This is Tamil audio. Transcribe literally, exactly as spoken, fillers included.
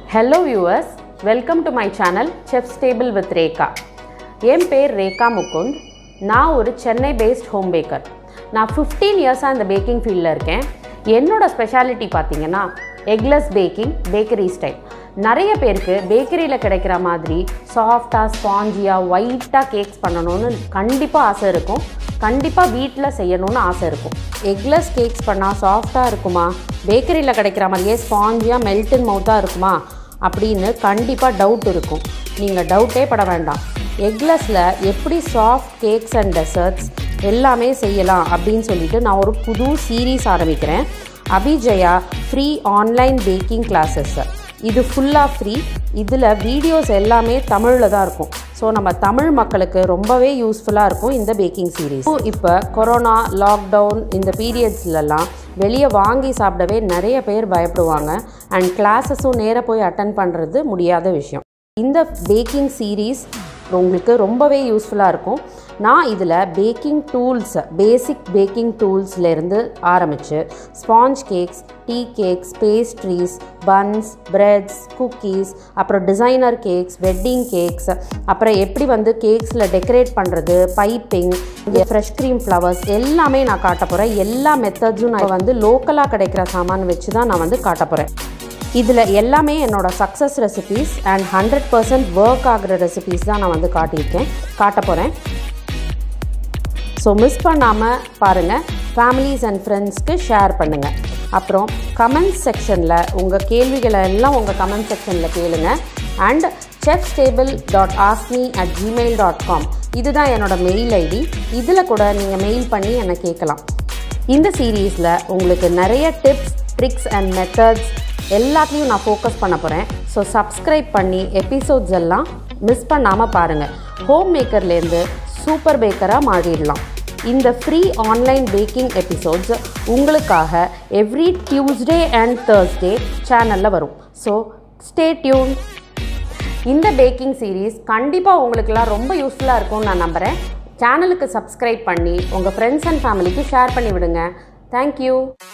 Hello viewers, welcome to my channel Chef's Table with Rekha. என் பேர் ரேகா முகுந்த். நான் ஒரு சென்னை பேஸ்ட் ஹோம் பேக்கர். நான் ஃபிஃப்டீன் இயர்ஸாக இந்த பேக்கிங் ஃபீல்டில் இருக்கேன். என்னோட ஸ்பெஷாலிட்டி பார்த்தீங்கன்னா எக்லெஸ் பேக்கிங், பேக்கரி ஸ்டைல். நிறைய பேருக்கு பேக்கரியில் கிடைக்கிற மாதிரி சாஃப்டாக ஸ்பாஞ்சியாக ஒயிட்டாக கேக்ஸ் பண்ணணும்னு கண்டிப்பாக ஆசை இருக்கும். கண்டிப்பாக வீட்டில் செய்யணும்னு ஆசை இருக்கும். எக்லெஸ் கேக்ஸ் பண்ணால் சாஃப்டாக இருக்குமா, பேக்கரியில் கிடைக்கிற மாதிரியே ஸ்பாஞ்சியாக மெல்டன் மவுத்தாக இருக்குமா அப்படின்னு கண்டிப்பாக டவுட் இருக்கும். நீங்கள் டவுட்டே பட வேண்டாம். எக்லெஸில் எப்படி சாஃப்ட் கேக்ஸ் அண்ட் டெசர்ட்ஸ் எல்லாமே செய்யலாம் அப்படின்னு சொல்லிட்டு நான் ஒரு புது சீரீஸ் ஆரம்பிக்கிறேன். Abhijaya free online baking classes. இது ஃபுல்லாக ஃப்ரீ. இதில் வீடியோஸ் எல்லாமே தமிழில் தான் இருக்கும். ஸோ நம்ம தமிழ் மக்களுக்கு ரொம்பவே யூஸ்ஃபுல்லாக இருக்கும் இந்த பேக்கிங் சீரீஸ். இப்போ கொரோனா, லாக்டவுன் இந்த பீரியட்ஸ்லலாம் வெளியே வாங்கி சாப்பிடவே நிறைய பேர் பயப்படுவாங்க. அண்ட் கிளாஸஸும் நேராக போய் அட்டன் பண்ணுறது முடியாத விஷயம். இந்த பேக்கிங் சீரீஸ் உங்களுக்கு ரொம்பவே யூஸ்ஃபுல்லாக இருக்கும். நான் இதில் பேக்கிங் டூல்ஸ், பேசிக் பேக்கிங் டூல்ஸ்லேருந்து ஆரம்பித்து sponge cakes, tea cakes, pastries, buns, breads, cookies, அப்புறம் டிசைனர் கேக்ஸ், வெட்டிங் கேக்ஸ், அப்புறம் எப்படி வந்து கேக்ஸில் டெக்கரேட் பண்ணுறது, பைப்பிங், ஃப்ரெஷ் க்ரீம் ஃப்ளவர்ஸ் எல்லாமே நான் காட்ட போகிறேன். எல்லா மெத்தட்ஸும் நான் வந்து லோக்கலாக கிடைக்கிற சாமான் வச்சு தான் நான் வந்து காட்ட போகிறேன். இதில் எல்லாமே என்னோடய success recipes and hundred percent work ஆகிற ரெசிபீஸ் தான் நான் வந்து காட்டியிருக்கேன், காட்ட போகிறேன். ஸோ மிஸ் பண்ணாமல் பாருங்கள். ஃபேமிலிஸ் அண்ட் ஃப்ரெண்ட்ஸ்க்கு ஷேர் பண்ணுங்கள். அப்புறம் கமெண்ட் செக்ஷனில் உங்கள் கேள்விகளை எல்லாம் உங்கள் கமெண்ட் செக்ஷனில் கேளுங்க. And chef's table dot Asmi at gmail dot com இதுதான் என்னோடய மெயில் ஐடி. இதில் கூட நீங்கள் மெயில் பண்ணி என்னை கேட்கலாம். இந்த சீரீஸில் உங்களுக்கு நிறைய டிப்ஸ், ட்ரிக்ஸ் அண்ட் மெத்தட்ஸ் எல்லாத்தையும் நான் ஃபோக்கஸ் பண்ண போகிறேன். ஸோ சப்ஸ்கிரைப் பண்ணி எபிசோட்ஸ் எல்லாம் மிஸ் பண்ணாமல் பாருங்கள். ஹோம் மேக்கர்லேருந்து சூப்பர் பேக்கராக மாறிடலாம். இந்த ஃப்ரீ ஆன்லைன் பேக்கிங் எபிசோட்ஸ் உங்களுக்காக எவ்ரி டியூஸ்டே அண்ட் தேர்ஸ்டே சேனலில் வரும். So stay tune. இந்த பேக்கிங் சீரீஸ் கண்டிப்பாக உங்களுக்கெல்லாம் ரொம்ப யூஸ்ஃபுல்லாக இருக்கும்னு நான் நம்புகிறேன். சேனலுக்கு சப்ஸ்கிரைப் பண்ணி உங்கள் ஃப்ரெண்ட்ஸ் அண்ட் ஃபேமிலிக்கு ஷேர் பண்ணி விடுங்க. தேங்க்யூ.